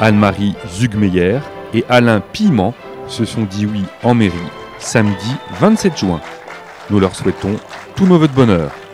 Anne-Marie Zugmeyer et Alain Piment se sont dit oui en mairie samedi 27 juin. Nous leur souhaitons tous nos vœux de bonheur.